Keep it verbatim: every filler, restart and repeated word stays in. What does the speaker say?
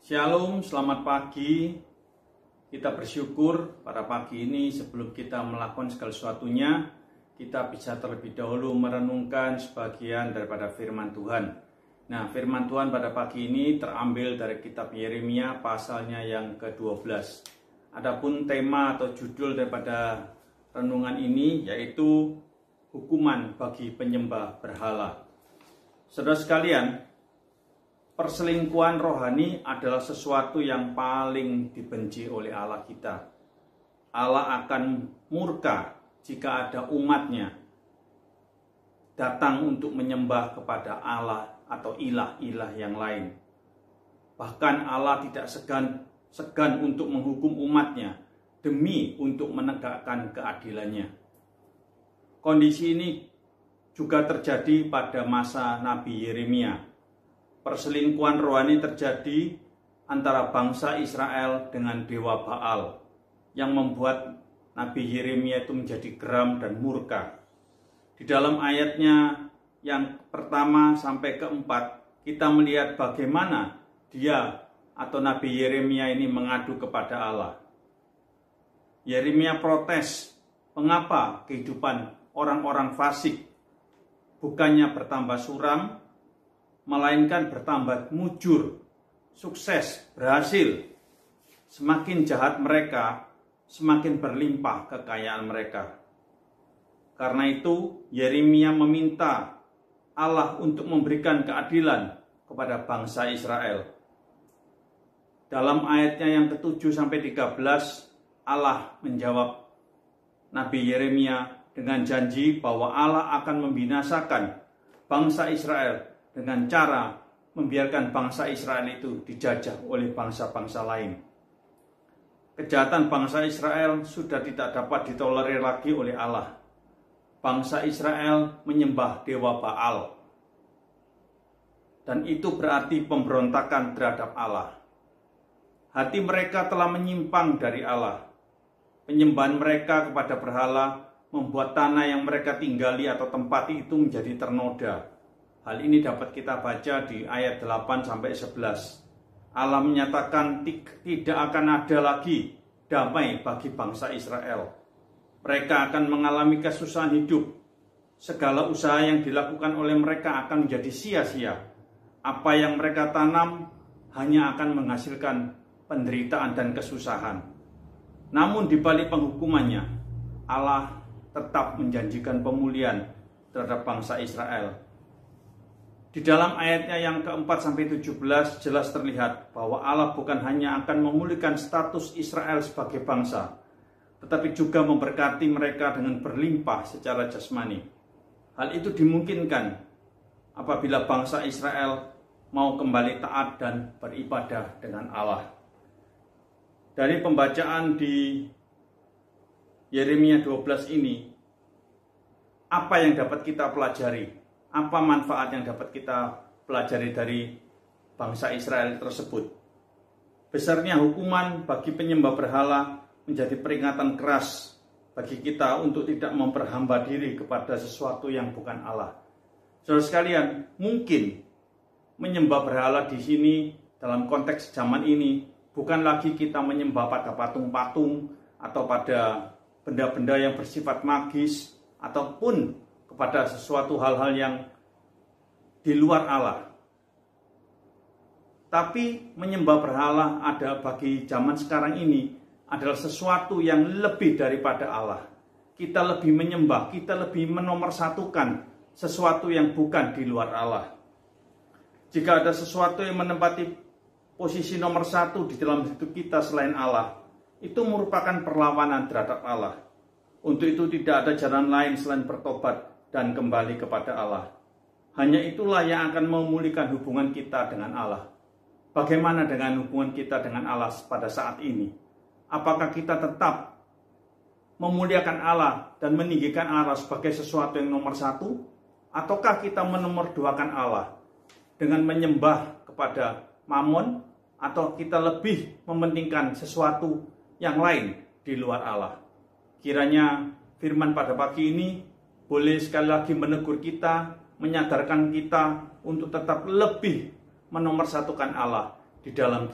Shalom, selamat pagi. Kita bersyukur pada pagi ini sebelum kita melakukan segala sesuatunya, kita bisa terlebih dahulu merenungkan sebagian daripada firman Tuhan. Nah, firman Tuhan pada pagi ini terambil dari kitab Yeremia pasalnya yang kedua belas. Adapun tema atau judul daripada renungan ini yaitu hukuman bagi penyembah berhala. Saudara sekalian, perselingkuhan rohani adalah sesuatu yang paling dibenci oleh Allah kita. Allah akan murka jika ada umatnya datang untuk menyembah kepada Allah atau ilah-ilah yang lain. Bahkan Allah tidak segan, segan untuk menghukum umatnya demi untuk menegakkan keadilannya. Kondisi ini juga terjadi pada masa Nabi Yeremia. Perselingkuhan rohani terjadi antara bangsa Israel dengan dewa Baal yang membuat Nabi Yeremia itu menjadi geram dan murka. Di dalam ayatnya yang pertama sampai keempat, kita melihat bagaimana dia atau Nabi Yeremia ini mengadu kepada Allah. Yeremia protes, mengapa kehidupan orang-orang fasik bukannya bertambah suram, melainkan bertambah mujur, sukses, berhasil. Semakin jahat mereka, semakin berlimpah kekayaan mereka. Karena itu, Yeremia meminta Allah untuk memberikan keadilan kepada bangsa Israel. Dalam ayatnya yang ketujuh sampai tiga belas, Allah menjawab Nabi Yeremia dengan janji bahwa Allah akan membinasakan bangsa Israel dengan cara membiarkan bangsa Israel itu dijajah oleh bangsa-bangsa lain. Kejahatan bangsa Israel sudah tidak dapat ditolerir lagi oleh Allah. Bangsa Israel menyembah dewa Baal. Dan itu berarti pemberontakan terhadap Allah. Hati mereka telah menyimpang dari Allah. Penyembahan mereka kepada berhala membuat tanah yang mereka tinggali atau tempati itu menjadi ternoda. Hal ini dapat kita baca di ayat delapan sampai sebelas. Allah menyatakan tidak akan ada lagi damai bagi bangsa Israel. Mereka akan mengalami kesusahan hidup. Segala usaha yang dilakukan oleh mereka akan menjadi sia-sia. Apa yang mereka tanam hanya akan menghasilkan penderitaan dan kesusahan. Namun di balik penghukumannya, Allah tetap menjanjikan pemulihan terhadap bangsa Israel. Di dalam ayatnya yang keempat sampai tujuh belas jelas terlihat bahwa Allah bukan hanya akan memulihkan status Israel sebagai bangsa, tetapi juga memberkati mereka dengan berlimpah secara jasmani. Hal itu dimungkinkan apabila bangsa Israel mau kembali taat dan beribadah dengan Allah. Dari pembacaan di Yeremia dua belas ini, apa yang dapat kita pelajari? Apa manfaat yang dapat kita pelajari dari bangsa Israel tersebut? Besarnya hukuman bagi penyembah berhala menjadi peringatan keras bagi kita untuk tidak memperhamba diri kepada sesuatu yang bukan Allah. Saudara sekalian, mungkin menyembah berhala di sini dalam konteks zaman ini bukan lagi kita menyembah pada patung-patung atau pada benda-benda yang bersifat magis ataupun kepada sesuatu hal-hal yang di luar Allah. Tapi menyembah berhala ada bagi zaman sekarang ini adalah sesuatu yang lebih daripada Allah. Kita lebih menyembah, kita lebih menomorsatukan sesuatu yang bukan di luar Allah. Jika ada sesuatu yang menempati posisi nomor satu di dalam hidup kita selain Allah, itu merupakan perlawanan terhadap Allah. Untuk itu tidak ada jalan lain selain bertobat dan kembali kepada Allah. Hanya itulah yang akan memulihkan hubungan kita dengan Allah. Bagaimana dengan hubungan kita dengan Allah pada saat ini? Apakah kita tetap memuliakan Allah dan meninggikan Allah sebagai sesuatu yang nomor satu? Ataukah kita menomorduakan Allah dengan menyembah kepada Mammon? Atau kita lebih mementingkan sesuatu yang lain di luar Allah? Kiranya firman pada pagi ini boleh sekali lagi menegur kita, menyadarkan kita untuk tetap lebih menomorsatukan Allah di dalam